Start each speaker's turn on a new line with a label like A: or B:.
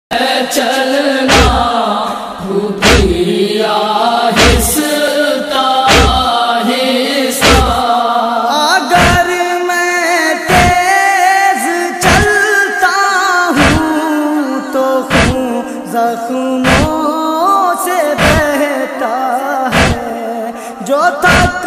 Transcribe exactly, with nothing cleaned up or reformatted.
A: چلنا بھی آہستہ آہستہ،
B: اگر میں تیز چلتا ہوں تو خون زخموں سے بہتا ہے، جو تک